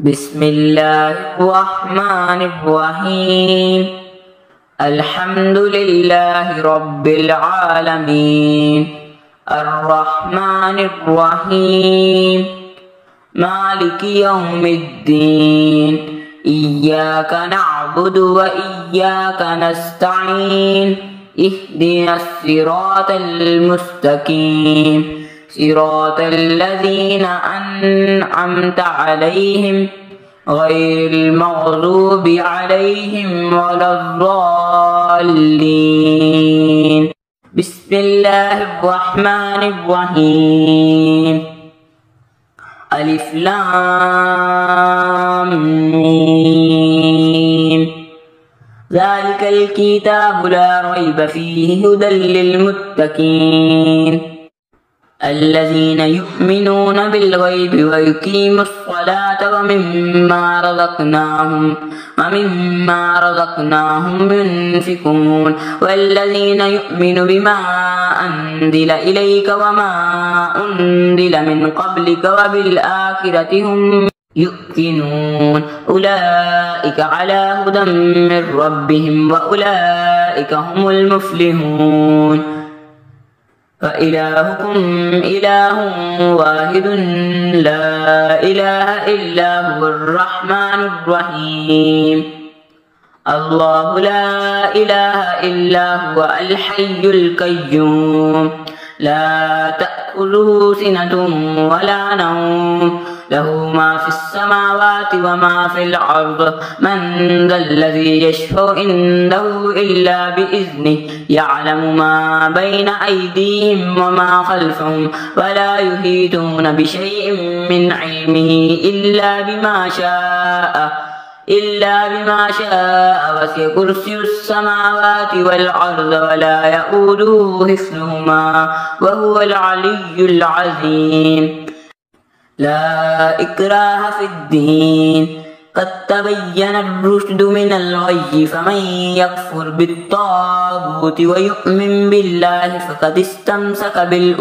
بسم الله الرحمن الرحيم. الحمد لله رب العالمين الرحمن الرحيم مالك يوم الدين إياك نعبد وإياك نستعين اهدنا الصراط المستقيم صراط الذين أنعمت عليهم غير المغضوب عليهم ولا الضالين. بسم الله الرحمن الرحيم. ألف لام ميم. ذلك الكتاب لا ريب فيه هدى للمتقين الذين يؤمنون بالغيب ويقيموا الصلاة ومما رزقناهم ينفقون والذين يؤمنون بما أنزل إليك وما أنزل من قبلك وبالآخرة هم يؤمنون أولئك على هدى من ربهم وأولئك هم المفلحون. فإلهكم إله واحد لا إله إلا هو الرحمن الرحيم. الله لا إله إلا هو الحي القيوم لا تأخذه سنة ولا نوم له ما في السماوات وما في الأرض من ذا الذي يشفع عنده إلا بإذنه يعلم ما بين أيديهم وما خلفهم ولا يحيطون بشيء من علمه إلا بما شاء وسع كرسي السماوات والأرض ولا يؤوده حفظهما وهو العلي العظيم. لا إكراه في الدين قد تبين الرشد من الغي فمن يكفر بالطاغوت ويؤمن بالله فقد استمسك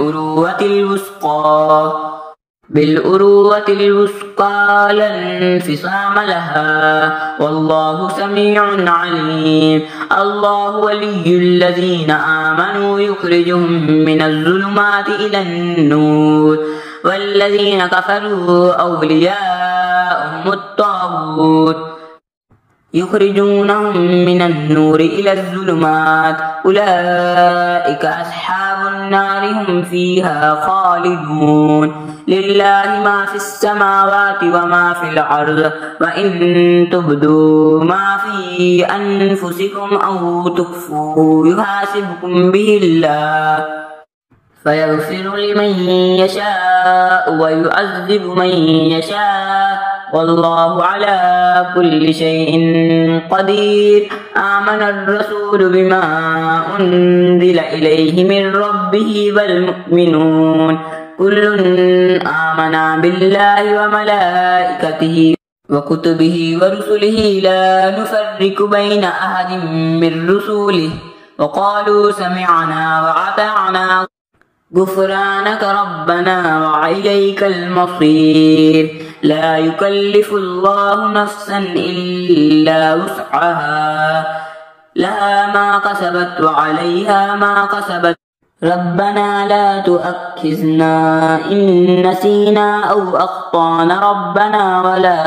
بالعروة الوثقى لا انفصام لها والله سميع عليم. الله ولي الذين آمنوا يخرجهم من الظلمات إلى النور والذين كفروا أولياءهم الطاغوت يخرجونهم من النور إلى الظلمات أولئك أصحاب النار هم فيها خالدون. لله ما في السماوات وما في الأرض وإن تبدوا ما في أنفسكم أو تخفوه يحاسبكم به الله فيغفر لمن يشاء ويعذب من يشاء والله على كل شيء قدير. آمن الرسول بما أنزل إليه من ربه والمؤمنون كل آمن بالله وملائكته وكتبه ورسله لا نفرق بين أحد من رسله وقالوا سمعنا وأطعنا غفرانك ربنا وإليك المصير. لا يكلف الله نفسا إلا وسعها لها ما كسبت وعليها ما كسبت ربنا لا تؤاخذنا إن نسينا أو أخطأنا ربنا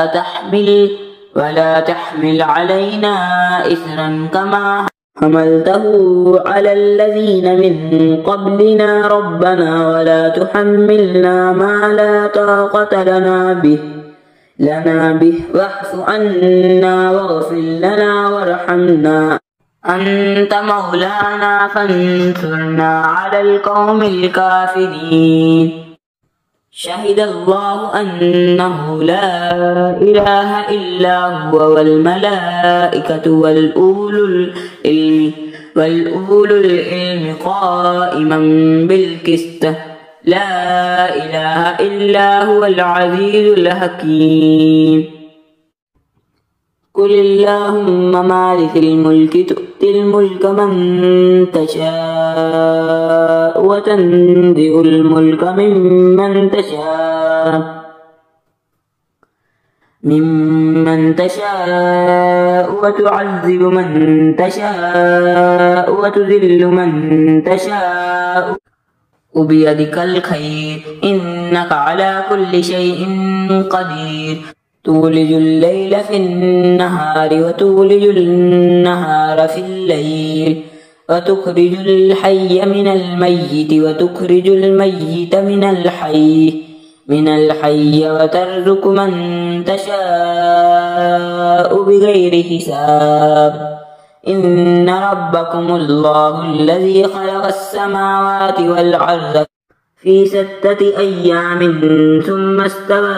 ولا تحمل علينا إثرا كما حملته على الذين من قبلنا ربنا ولا تحملنا ما لا طاقة لنا به واعف عنا واغفر لنا وارحمنا أنت مولانا فانصرنا على القوم الكافرين. شهد الله أنه لا إله إلا هو والملائكة والأولو العلم قائما بالقسط لا إله إلا هو العزيز الحكيم. قل اللهم مالك الملك تؤتي الملك من تشاء وتنزع الملك ممن تشاء ممن تشاء وتعذب من تشاء وتذل من تشاء وبيدك الخير إنك على كل شيء قدير تولج الليل في النهار وتولج النهار في الليل وتخرج الحي من الميت وتخرج الميت من الحي وترزق من تشاء بغير حساب إن ربكم الله الذي خلق السماوات والأرض في 6 أيام ثم استوى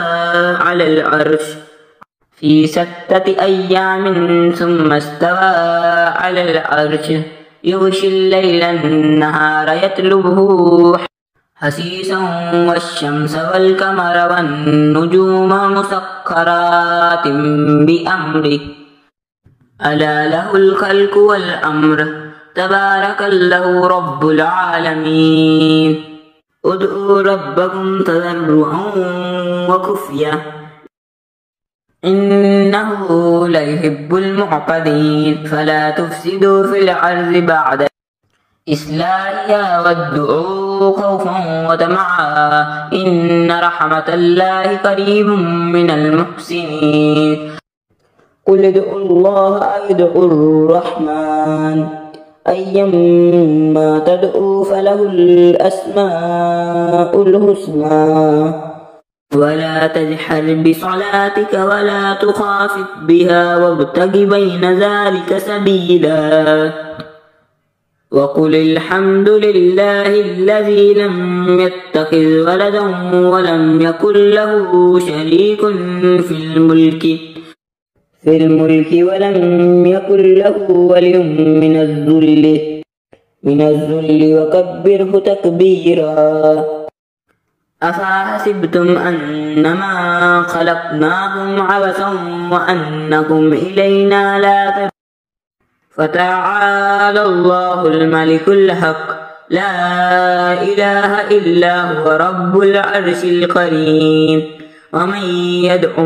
على العرش يغشي الليل النهار يطلبه حسيسا والشمس والقمر والنجوم مسخرات بأمره ألا له الخلق والأمر تبارك الله رب العالمين ادعوا ربكم تضرعا وخفية إنه لا يحب المعتدين فلا تفسدوا في الأرض بعد إصلاحها وادعوا خوفا وطمعا إن رحمة الله قريب من المحسنين قل ادعوا الله أو ادعوا الرحمن أيما تدعوا فله الأسماء الحسنى ولا تجهر بصلاتك ولا تخافت بها وابتغ بين ذلك سبيلا وقل الحمد لله الذي لم يتخذ ولدا ولم يكن له شريك في الملك ولم يكن له ولي من الذل وكبره تكبيرا أفحسبتم أنما خلقناكم عبثا وأنكم إلينا لا ترجعون فتعالى الله الملك الحق لا إله إلا هو رب العرش الكريم ومن يدع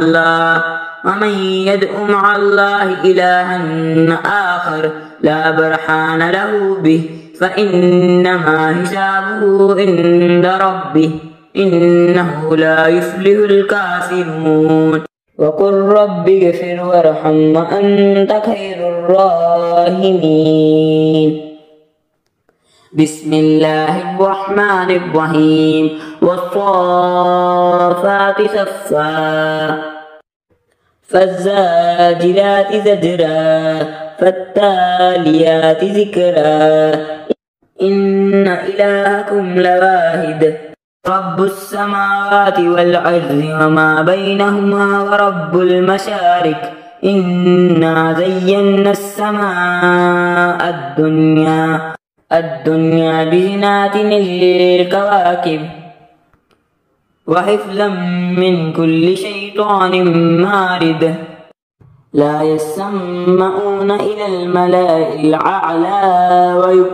مع الله إلها آخر لا برهان له به فإنما حسابه عند ربه إنه لا يفلح الكافرون وقل رب اغفر وارحم وأنت خير الراحمين بسم الله الرحمن الرحيم والصافات صفا فالزاجرات زجرا فالتاليات ذكرا إن إلهكم لواحد رب السماوات والأرض وما بينهما ورب المشارق إنا زينا السماء الدنيا بزينات الكواكب وحفظا من كل شيطان مارد لا يسمعون إلى الملأ الأعلى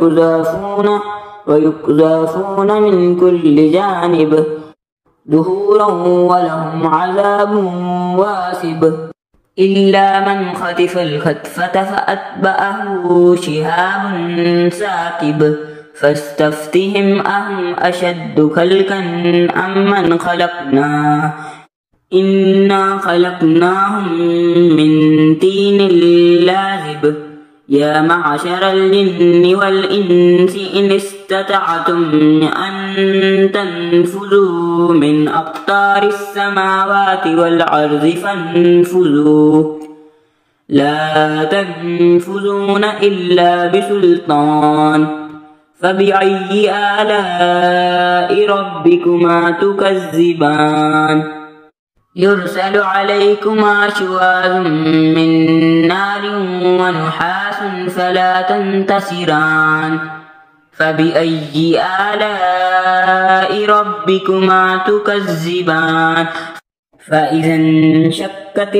ويقذفون من كل جانب دحورا ولهم عذاب واسب إلا من خطف الخطفة فأتبعه شهاب ثاقب فاستفتهم أهم أشد خلقا أم من خلقنا إنا خلقناهم من طين لازب يا معشر الجن والإنس إن استطعتم أن تنفذوا من أقطار السماوات والأرض فانفذوا لا تنفذون إلا بسلطان فبأي آلاء ربكما تكذبان يرسل عليكما شواظ من نار ونحاس فلا تنتصران فبأي آلاء ربكما تكذبان فإذا انشقت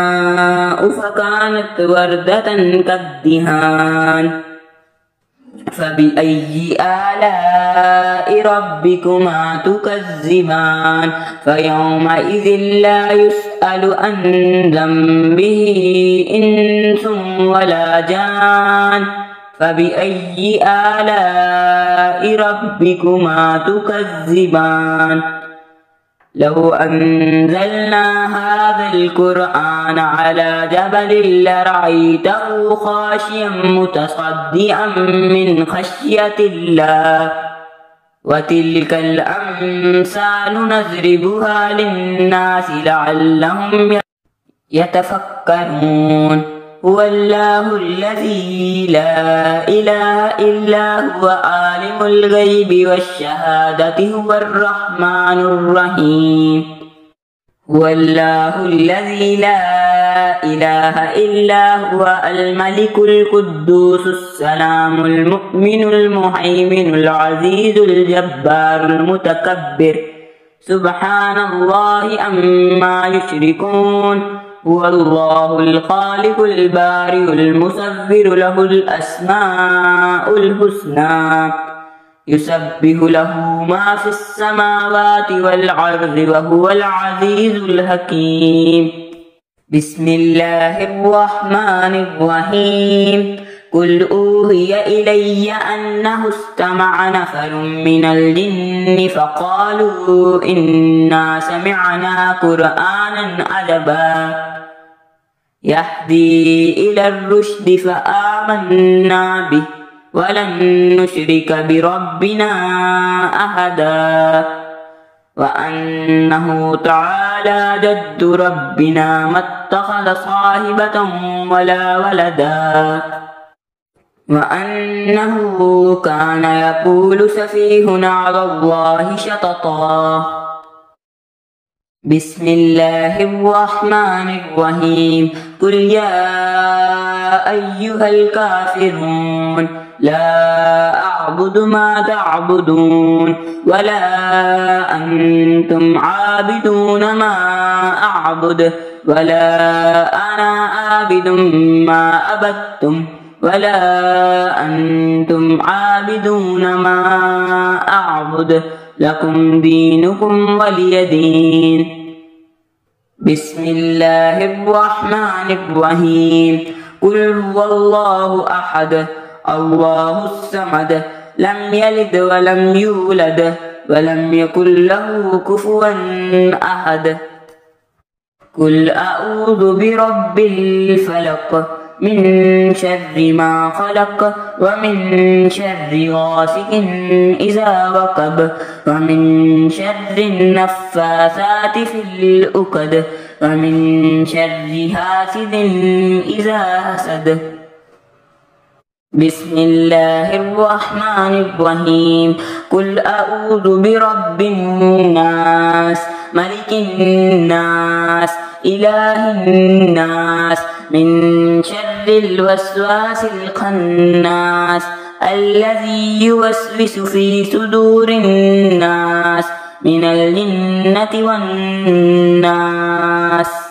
السماء فكانت وردة كالدهان فبأي آلاء ربكما تكذبان فيومئذ لا يسأل عن ذنبه إنس ولا جان فبأي آلاء ربكما تكذبان لو أنزلنا هذا القرآن على جبل لرأيته خاشعا متصدعا من خشية الله وتلك الأمثال نضربها للناس لعلهم يتفكرون هو الله الذي لا إله إلا هو عالم الغيب والشهادة هو الرحمن الرحيم هو الله الذي لا إله إلا هو الملك القدوس السلام المؤمن المهيمن العزيز الجبار المتكبر سبحان الله عما يشركون هو الله الخالق البارئ المصور له الأسماء الحسنى يسبح له ما في السماوات والأرض وهو العزيز الحكيم بسم الله الرحمن الرحيم قل أوحي إلي أنه استمع نفر من الجن فقالوا إنا سمعنا قرآنا عجبا يهدي إلى الرشد فآمنا به ولن نشرك بربنا أحدا وأنه تعالى جد ربنا ما اتخذ صاحبة ولا ولدا وأنه كان يقول سفيهنا على الله شططا بسم الله الرحمن الرحيم قل يا أيها الكافرون لا أعبد ما تعبدون ولا أنتم عابدون ما أعبد ولا أنا عابد ما عبدتم ولا أنتم عابدون ما أعبد لكم دينكم ولي دين بسم الله الرحمن الرحيم قل هو الله أحد الله الصمد لم يلد ولم يولد ولم يكن له كفوا أحد قل أعوذ برب الفلق من شر ما خلق ومن شر غاسق إذا وقب ومن شر النفاثات في العقد ومن شر حاسد إذا حسد بسم الله الرحمن الرحيم قل أعوذ برب الناس ملك الناس إله الناس من شر الوسواس الخناس الذي يوسوس في صدور الناس من الجنة والناس